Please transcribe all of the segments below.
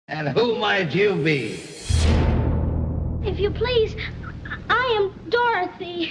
And who might you be? If you please, I am Dorothy.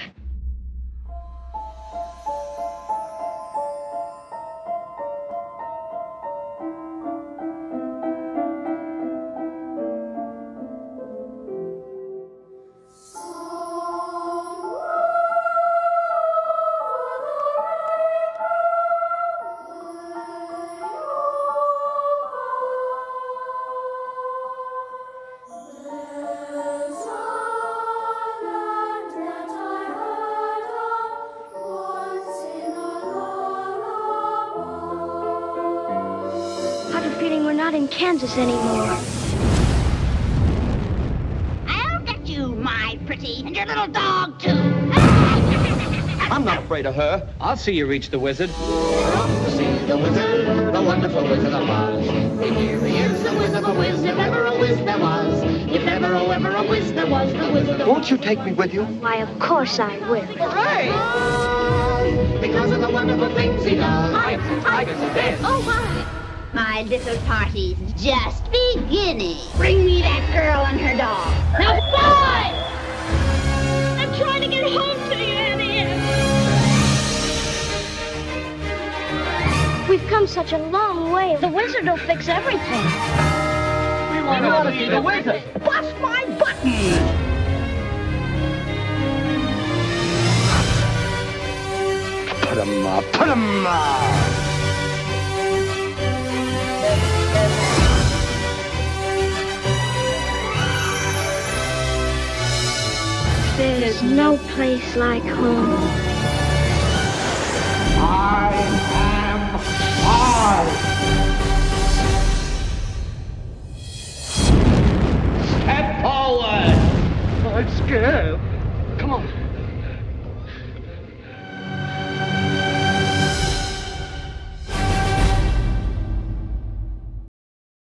I have a feeling we're not in Kansas anymore. I'll get you, my pretty, and your little dog, too. I'm not afraid of her. I'll see you reach the wizard. Off to see the wizard, the wonderful Wizard of Oz. Here he is, the Wizard of a Wiz, if ever a whiz there was. If ever a whiz there was, the Wizard of Oz. Won't you take me with you? Why, of course I will. Hooray! Because of the wonderful things he does. Lions and tigers and bears. Oh, my. My little party's just beginning. Bring me that girl and her dog. Now, fly! I'm trying to get home to you, Annie. We've come such a long way. The wizard will fix everything. We want to see the wizard. Bust my button! Put 'em up. Put 'em up. There's no place like home. I am Oz. Step forward. I'm scared. Come on.